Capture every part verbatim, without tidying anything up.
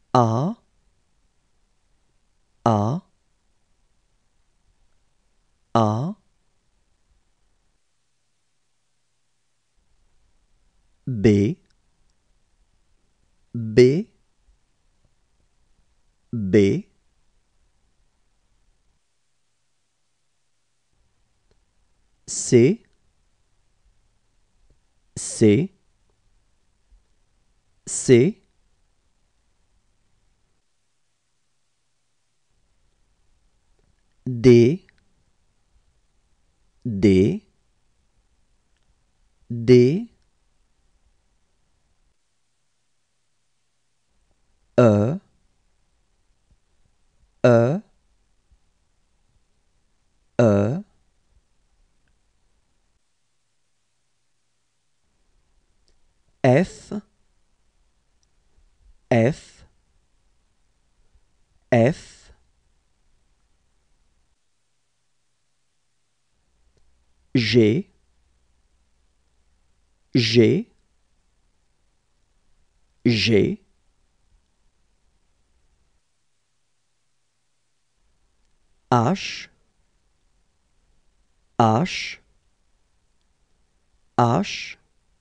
A, A, A, B, B, B, C, C, C, D, D, D, E, E, E, F, F, F, G, G, G, H, H, H,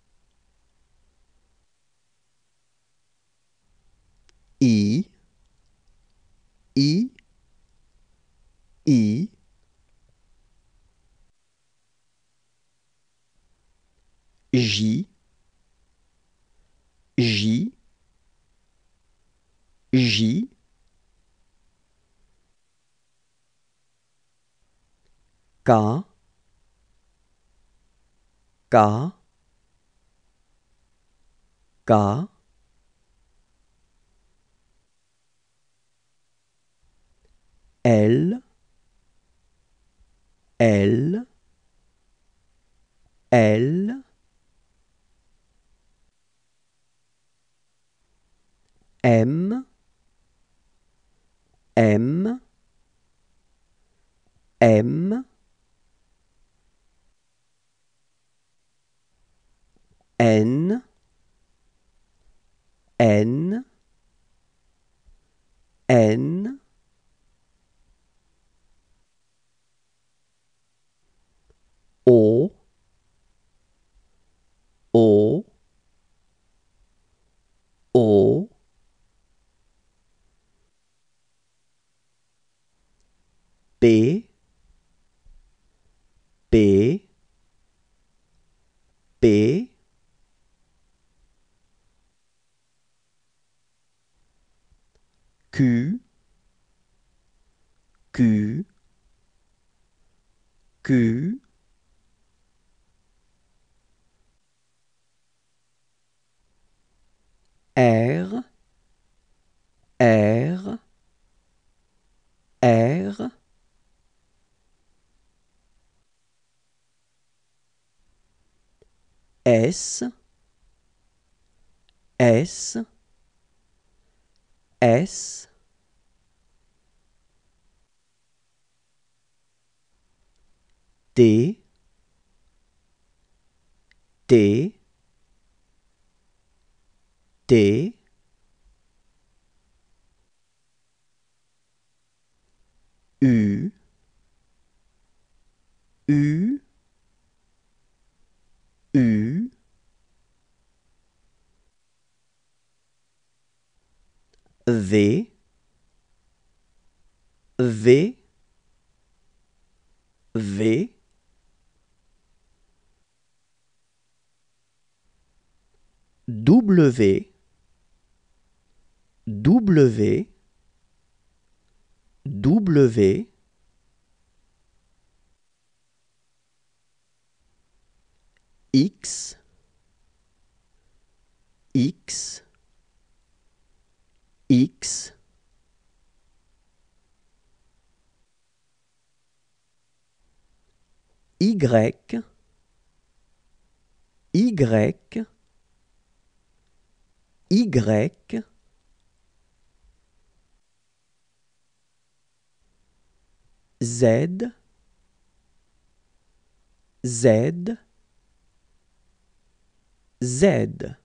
I, I, I, J, J, J, K, K, K, L, L, L, M, M, M, N, N, N, O, O, O, P, P, P, Q, Q, Q, R, R, R, S, S, S, T, T, T, U, U, U, V, V, V, W, W, W, X, X, X, Y, Y, Y, Z, Z, Z.